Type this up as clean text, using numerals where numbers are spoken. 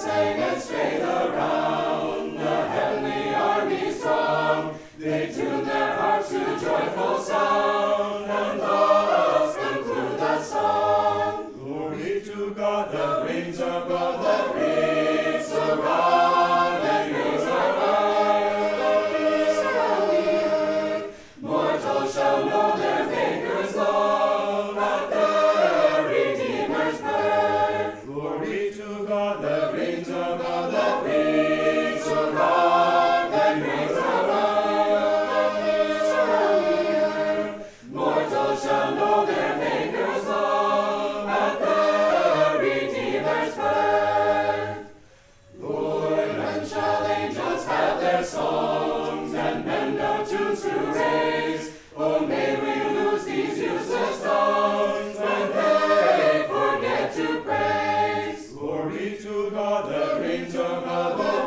sang and strayed around, the heavenly army strong. They tuned their harps to joyful sound, and thus conclude the song. Glory to God that reigns above the reeds, around and reigns above. Mortals shall know their Maker's love at the Redeemer's birth. Glory to God that reigns above the reeds, around and reigns above. Mortals shall know their Maker's love at the Redeemer's birth. Lord, when shall angels have their songs, and men know tunes to raise? Oh, may we lose these useless tongues when they forget to praise. Glory to God that reigns above the